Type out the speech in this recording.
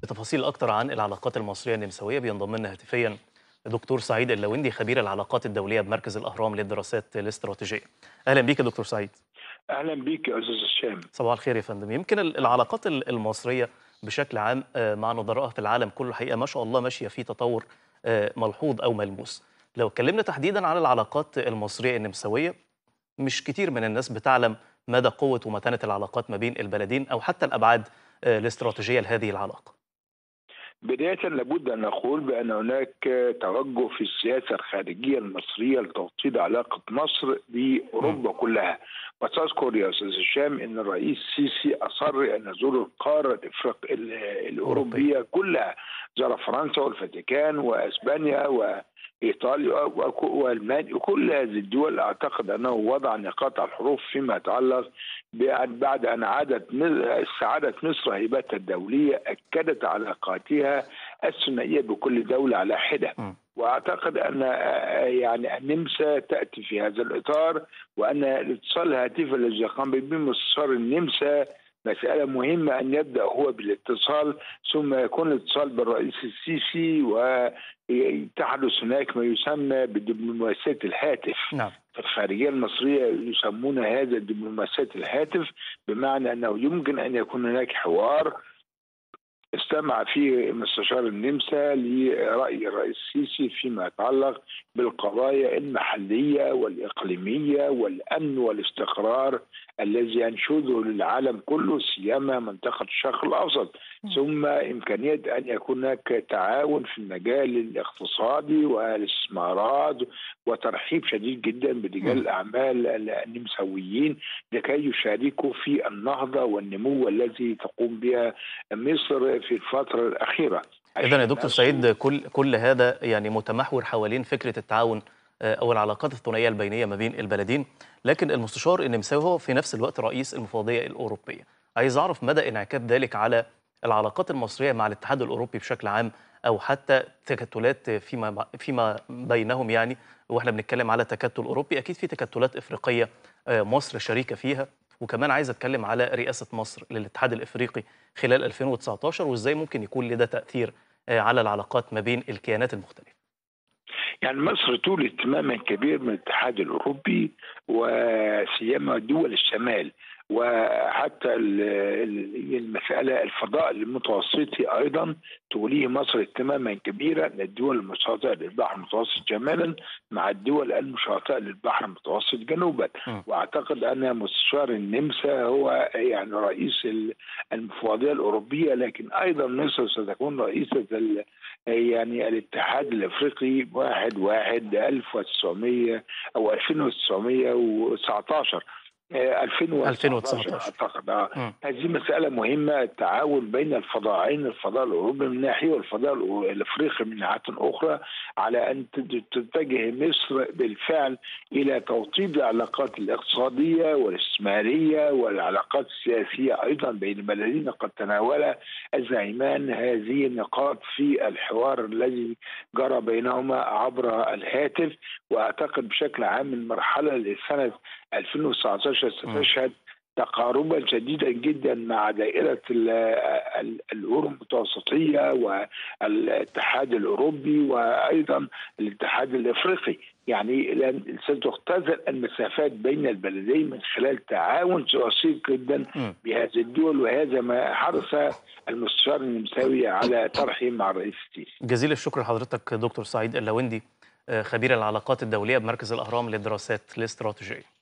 بتفاصيل أكتر عن العلاقات المصرية النمساوية بينضم لنا هاتفيا دكتور سعيد اللويندي، خبير العلاقات الدولية بمركز الأهرام للدراسات الاستراتيجية. أهلا بيك يا دكتور سعيد. اهلا بيك يا استاذ هشام. صباح الخير يا فندم. يمكن العلاقات المصرية بشكل عام مع نظرائها في العالم كله حقيقة ما شاء الله ماشية في تطور ملحوظ أو ملموس. لو اتكلمنا تحديدا عن العلاقات المصرية النمساوية، مش كتير من الناس بتعلم مدى قوة ومتانة العلاقات ما بين البلدين أو حتى الأبعاد الاستراتيجية لهذه العلاقة. بداية لابد أن نقول بأن هناك توجه في السياسة الخارجية المصرية لتوطيد علاقة مصر بأوروبا كلها. وتذكر يا أستاذ هشام أن الرئيس السيسي أصر أن يزور القارة الأوروبية كلها، زار فرنسا والفاتيكان وأسبانيا وإيطاليا وألمانيا وكل هذه الدول. أعتقد أنه وضع نقاط الحروف فيما يتعلق بعد أن استعادت مصر هيبتها الدولية، أكدت علاقاتها الثنائية بكل دولة على حدة. واعتقد ان النمسا تاتي في هذا الاطار، وان الاتصال الهاتفي الذي قام به مستشار النمسا مسألة مهمة أن يبدأ هو بالاتصال، ثم يكون الاتصال بالرئيس السيسي، وتحدث هناك ما يسمى بدبلوماسية الهاتف. نعم. في الخارجية المصرية يسمون هذا دبلوماسية الهاتف، بمعنى أنه يمكن أن يكون هناك حوار استمع فيه مستشار النمسا لرأي الرئيس السيسي فيما يتعلق بالقضايا المحلية والإقليمية والأمن والاستقرار الذي ينشده للعالم كله، سيما منطقة الشرق الأوسط. ثم إمكانية أن يكون هناك تعاون في المجال الاقتصادي والاستثمارات، وترحيب شديد جدا برجال الأعمال النمساويين لكي يشاركوا في النهضة والنمو الذي تقوم بها مصر في الفترة الأخيرة. إذن يا دكتور سعيد كل هذا يعني متمحور حوالين فكرة التعاون أو العلاقات الثنائية البينية ما بين البلدين، لكن المستشار النمساوي هو في نفس الوقت رئيس المفوضية الأوروبية. عايز أعرف مدى انعكاس ذلك على العلاقات المصرية مع الاتحاد الأوروبي بشكل عام، أو حتى تكتلات فيما بينهم. يعني واحنا بنتكلم على تكتل أوروبي، أكيد في تكتلات إفريقية مصر شريكة فيها. وكمان عايز أتكلم على رئاسة مصر للاتحاد الإفريقي خلال 2019، وإزاي ممكن يكون لده تأثير على العلاقات ما بين الكيانات المختلفة. يعني مصر تولي اهتماما كبير من الاتحاد الأوروبي وسيما دول الشمال، وحتى المسألة الفضاء المتوسطي أيضا توليه مصر اهتماما كبيرا. الدول المشاطئة للبحر المتوسط شمالا مع الدول المشاطئة للبحر المتوسط جنوبا. وأعتقد أن مستشار النمسا هو رئيس المفوضية الأوروبية، لكن أيضا مصر ستكون رئيسة الاتحاد الأفريقي 1/1/1900 أو 2919 أعتقد. هذه مسألة مهمة، التعاون بين الفضاءين، الفضاء الأوروبي من ناحية والفضاء الأفريقي من ناحية أخرى، على أن تتجه مصر بالفعل إلى توطيد العلاقات الاقتصادية والاستثمارية والعلاقات السياسية أيضا بين البلدين. قد تناول الزعيمان هذه النقاط في الحوار الذي جرى بينهما عبر الهاتف. وأعتقد بشكل عام المرحلة لسنة 2019 ستشهد تقاربا شديدا جدا مع دائرة الأورو المتوسطية والاتحاد الأوروبي وأيضا الاتحاد الأفريقي. ستختزل المسافات بين البلدين من خلال تعاون وثيق جدا بهذه الدول، وهذا ما حرص المستشار النمساوي على طرحه مع الرئيس السيسي. جزيل الشكر لحضرتك دكتور سعيد اللويندي، خبير العلاقات الدولية بمركز الأهرام للدراسات الاستراتيجية.